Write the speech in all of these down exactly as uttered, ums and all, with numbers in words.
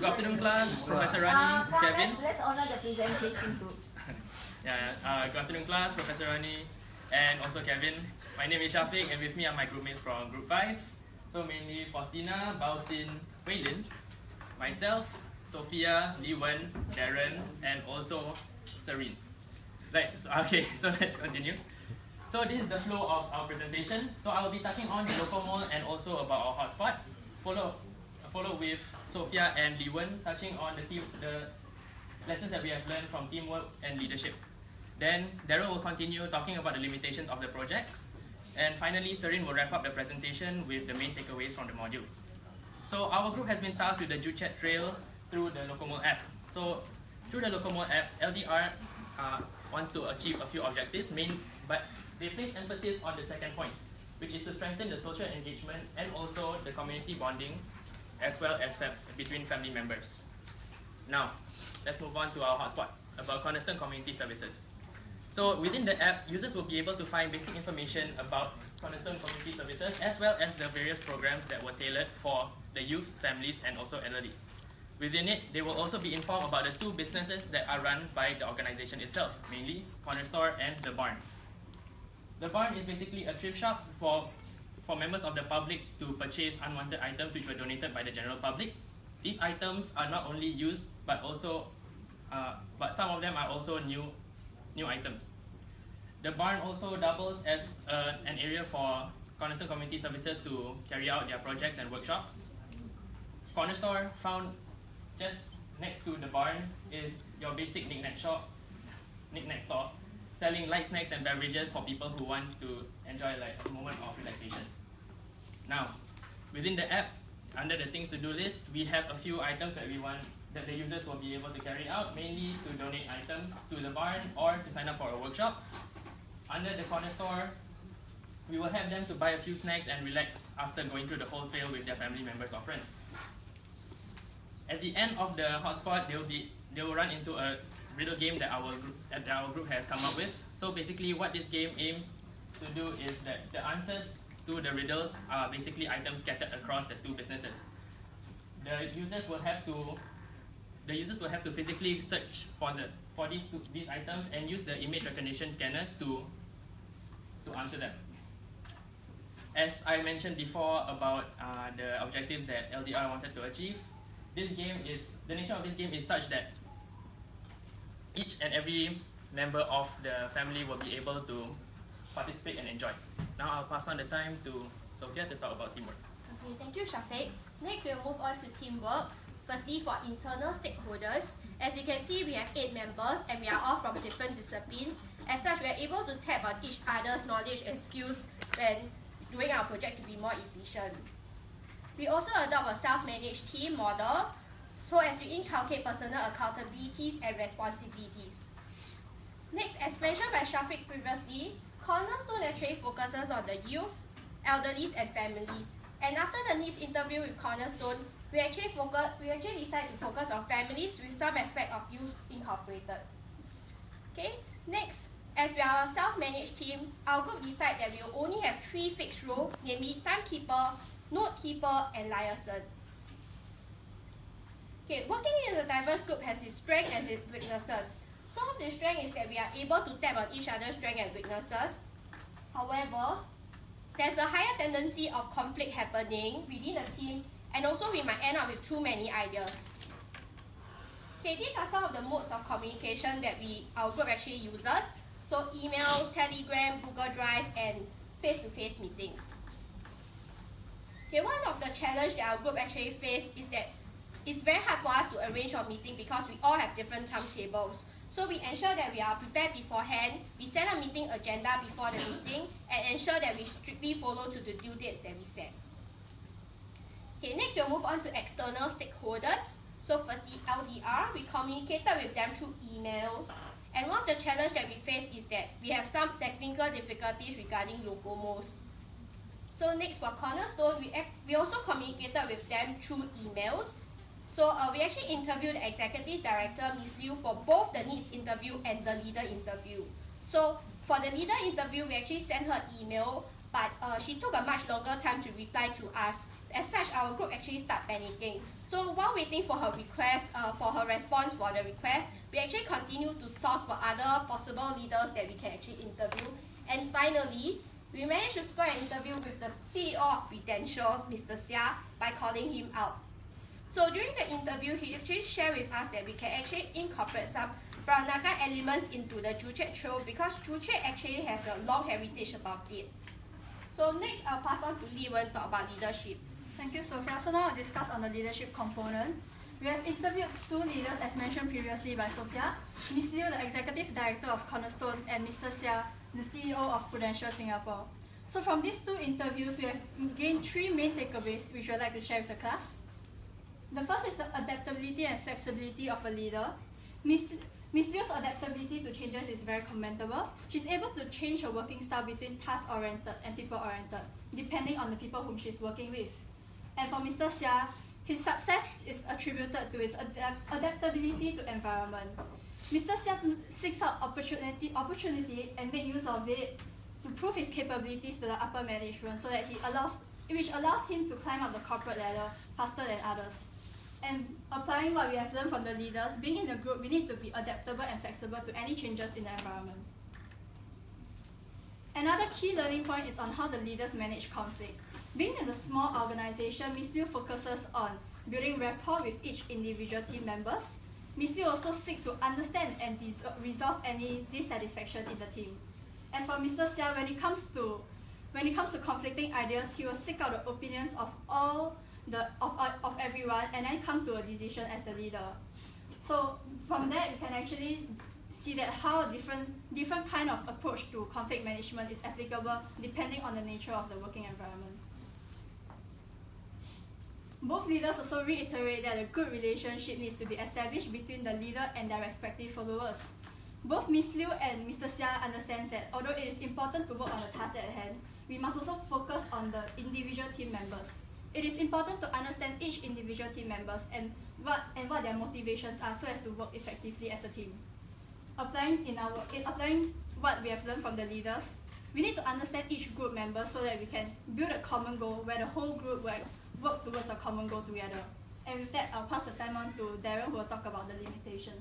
Good afternoon, class. Professor Rani, uh, Kevin. Let's, let's honor the presentation group. yeah, uh, good afternoon, class. Professor Rani, and also Kevin. My name is Shafiq, and with me are my groupmates from Group five. So mainly Faustina, Baosin, Weilin, myself, Sophia, Li Wen, Darren, and also Serene. Right, so, okay, so let's continue. So this is the flow of our presentation. So I will be touching on the local mall and also about our hotspot. Follow, follow with Sophia and Li Wen touching on the team, the lessons that we have learned from teamwork and leadership. Then Darren will continue talking about the limitations of the projects. And finally, Serene will wrap up the presentation with the main takeaways from the module. So our group has been tasked with the JuChat Trail through the Locomall app. So through the Locomall app, L D R uh, wants to achieve a few objectives, main, but they place emphasis on the second point, which is to strengthen the social engagement and also the community bonding, as well as fam between family members. Now, let's move on to our hotspot about Cornerstone Community Services. So within the app, users will be able to find basic information about Cornerstone Community Services, as well as the various programs that were tailored for the youth, families, and also elderly. Within it, they will also be informed about the two businesses that are run by the organization itself, mainly Corner Store and The Barn. The Barn is basically a thrift shop for, for members of the public to purchase unwanted items which were donated by the general public. These items are not only used, but also, uh, but some of them are also new, new items. The Barn also doubles as uh, an area for Cornerstone Community Services to carry out their projects and workshops. Corner Store, found just next to the Barn, is your basic knick-knack shop, knick-knack store, selling light snacks and beverages for people who want to enjoy like a moment of relaxation. Now, within the app, under the things to do list, we have a few items that we want that the users will be able to carry out, mainly to donate items to the Barn or to sign up for a workshop. Under the Corner Store, we will have them to buy a few snacks and relax after going through the whole trail with their family members or friends. At the end of the hotspot, they will be they will run into a riddle game that our group that our group has come up with. So basically, what this game aims to do is that the answers to the riddles are basically items scattered across the two businesses. The users will have to the users will have to physically search for the for these two, these items and use the image recognition scanner to to answer them. As I mentioned before about uh, the objectives that L D R wanted to achieve, this game is the nature of this game is such that each and every member of the family will be able to participate and enjoy. Now I'll pass on the time to Sophia to talk about teamwork. Okay, thank you, Shafiq. Next, we'll move on to teamwork. Firstly, for internal stakeholders, as you can see, we have eight members and we are all from different disciplines. As such, we are able to tap on each other's knowledge and skills when doing our project to be more efficient. We also adopt a self-managed team model so as to inculcate personal accountabilities and responsibilities. Next, as mentioned by Shafiq previously, Cornerstone actually focuses on the youth, elderly, and families. And after the needs interview with Cornerstone, we actually focus, we actually decide to focus on families with some aspect of youth incorporated. Okay. Next, as we are a self-managed team, our group decide that we will only have three fixed roles, namely timekeeper, note keeper, and liaison. Okay, working in a diverse group has its strengths and its weaknesses. Some of the strength is that we are able to tap on each other's strengths and weaknesses. However, there's a higher tendency of conflict happening within the team, and also we might end up with too many ideas. Okay, these are some of the modes of communication that we our group actually uses. So emails, Telegram, Google Drive, and face-to-face meetings. Okay, one of the challenges that our group actually face is that it's very hard for us to arrange our meeting because we all have different timetables. So we ensure that we are prepared beforehand, we set a meeting agenda before the meeting, and ensure that we strictly follow to the due dates that we set. Okay, next we'll move on to external stakeholders. So firstly, L D R, we communicated with them through emails. And one of the challenges that we face is that we have some technical difficulties regarding Locomos. So next for Cornerstone, we, we also communicated with them through emails. So uh, we actually interviewed the executive director, Miz Liu, for both the needs interview and the leader interview. So for the leader interview, we actually sent her email, but uh, she took a much longer time to reply to us. As such, our group actually started panicking. So while waiting for her request, uh, for her response for the request, we actually continue to source for other possible leaders that we can actually interview. And finally, we managed to score an interview with the C E O of Prudential, Mister Seah, by calling him out. So during the interview, he actually shared with us that we can actually incorporate some Peranakan elements into the Joo Chiat Trail because Joo Chiat actually has a long heritage about it. So next, I'll pass on to Li Wen to talk about leadership. Thank you, Sophia. So now I'll discuss on the leadership component. We have interviewed two leaders as mentioned previously by Sophia, Miz Liu, the Executive Director of Cornerstone, and Mister Seah, the C E O of Prudential Singapore. So from these two interviews, we have gained three main takeaways which we'd like to share with the class. The first is the adaptability and flexibility of a leader. Miz Miz Liu's adaptability to changes is very commendable. She's able to change her working style between task-oriented and people-oriented, depending on the people whom she's working with. And for Mister Seah, his success is attributed to his adapt adaptability to environment. Mister Seah seeks out opportunity, opportunity and make use of it to prove his capabilities to the upper management, so that he allows, which allows him to climb up the corporate ladder faster than others. And applying what we have learned from the leaders, being in a group, we need to be adaptable and flexible to any changes in the environment. Another key learning point is on how the leaders manage conflict. Being in a small organization, Miz Liu focuses on building rapport with each individual team members. Miz Liu also seeks to understand and resolve any dissatisfaction in the team. As for Mister Seah, when it comes to when it comes to conflicting ideas, he will seek out the opinions of all the of, of everyone and then come to a decision as the leader. So from that, you can actually see that how a different different kind of approach to conflict management is applicable depending on the nature of the working environment. Both leaders also reiterate that a good relationship needs to be established between the leader and their respective followers. Both Miz Liu and Mister Seah understand that although it is important to work on the task at hand, we must also focus on the individual team members. It is important to understand each individual team members and what and what their motivations are so as to work effectively as a team. Applying in our in applying what we have learned from the leaders, we need to understand each group member so that we can build a common goal where the whole group will work towards a common goal together. And with that, I'll pass the time on to Darren, who will talk about the limitations.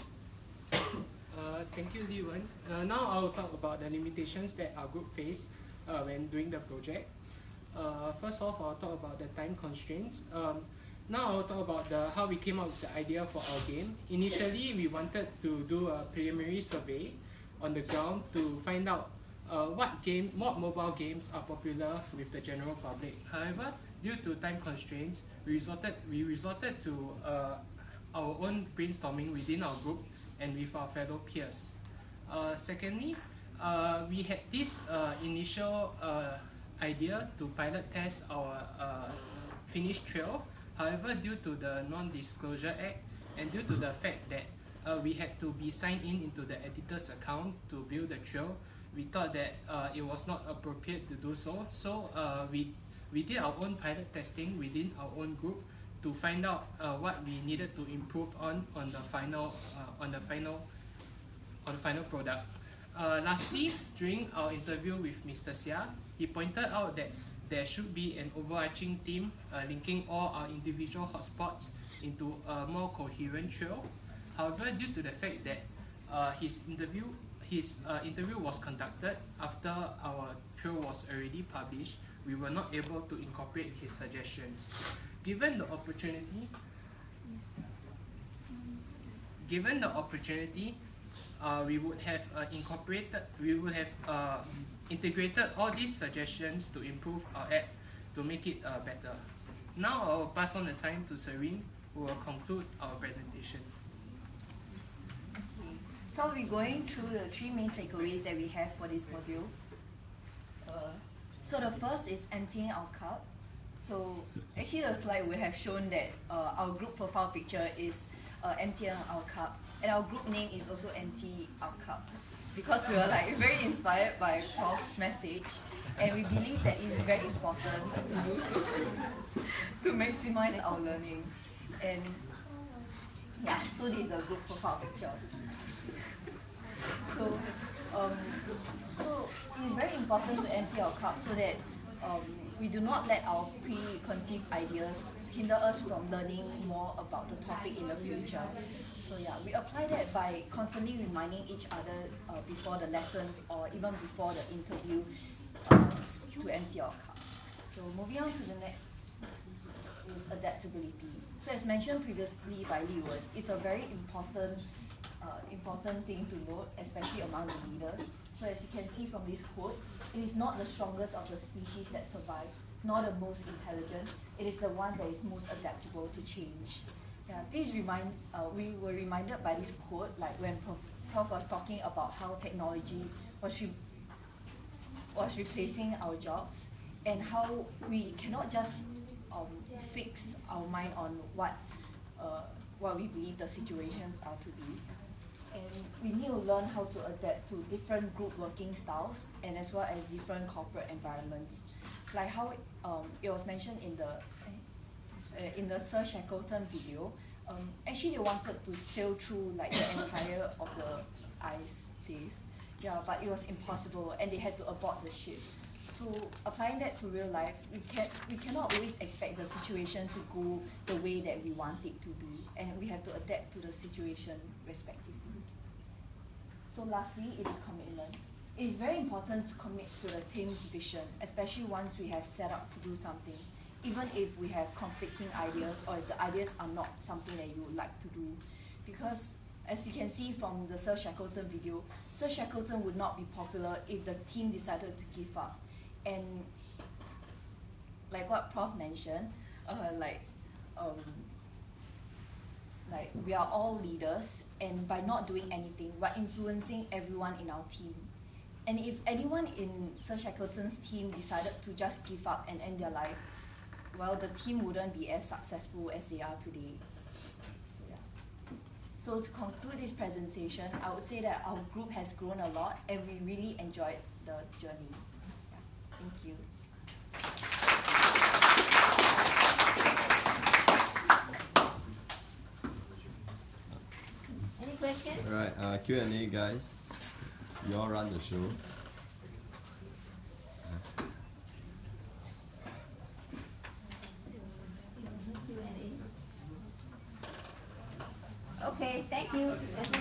Uh, thank you, Li Wen. Uh, now I will talk about the limitations that our group faced uh, when doing the project. Uh, first off, I'll talk about the time constraints. Um, now I'll talk about the, how we came up with the idea for our game. Initially, we wanted to do a preliminary survey on the ground to find out uh, what game, what mobile games are popular with the general public. However, due to time constraints, we resorted, we resorted to uh, our own brainstorming within our group and with our fellow peers. Uh, secondly, uh, we had this uh, initial uh, idea to pilot test our uh, finished trail. However, due to the Non-Disclosure Act and due to the fact that uh, we had to be signed in into the editor's account to view the trail, we thought that uh, it was not appropriate to do so. So uh, we, we did our own pilot testing within our own group to find out uh, what we needed to improve on on the final uh, on the final on the final product. Uh, lastly, during our interview with Mister Seah, he pointed out that there should be an overarching theme uh, linking all our individual hotspots into a more coherent trail. However, due to the fact that uh, his interview his uh, interview was conducted after our trail was already published, we were not able to incorporate his suggestions. Given the opportunity, given the opportunity, uh, we would have uh, incorporated, we would have uh, integrated all these suggestions to improve our app to make it uh, better. Now I will pass on the time to Serene, who will conclude our presentation. So we're going through the three main takeaways that we have for this module. Uh, so the first is emptying our cup. So actually the slide would have shown that uh, our group profile picture is uh, emptying our cup, and our group name is also empty our cups, because we were like very inspired by Prof's message, and we believe that it is very important to do so to maximize our learning. And yeah, so this is the group profile picture. So, um, so it is very important to empty our cup so that um, we do not let our preconceived ideas hinder us from learning more about the topic in the future. So yeah, we apply that by constantly reminding each other uh, before the lessons or even before the interview uh, to empty our cup. So moving on to the next is adaptability. So as mentioned previously by Li Wen, it's a very important uh, important thing to note, especially among the leaders. So as you can see from this quote, it is not the strongest of the species that survives, nor the most intelligent. It is the one that is most adaptable to change. Yeah, this reminds, uh, we were reminded by this quote, like when Prof Prof was talking about how technology was, re was replacing our jobs, and how we cannot just um, fix our mind on what, uh, what we believe the situations are to be. And we need to learn how to adapt to different group working styles and as well as different corporate environments. Like how um, it was mentioned in the uh, in the Sir Shackleton video, um, actually they wanted to sail through like the entire of the ice place. Yeah, but it was impossible and they had to abort the ship. So applying that to real life, we can we cannot always expect the situation to go the way that we want it to be, and we have to adapt to the situation respectively. So lastly, it is commitment. It is very important to commit to the team's vision, especially once we have set out to do something, even if we have conflicting ideas or if the ideas are not something that you would like to do. Because as you can see from the Sir Shackleton video, Sir Shackleton would not be popular if the team decided to give up. And like what Prof mentioned, uh, like um, like we are all leaders, and by not doing anything, we're influencing everyone in our team. And if anyone in Sir Shackleton's team decided to just give up and end their life, well, the team wouldn't be as successful as they are today. So yeah. So to conclude this presentation, I would say that our group has grown a lot, and we really enjoyed the journey. Thank you. Any questions? All right, uh, Q and A, guys. You all run the show. Okay, thank you.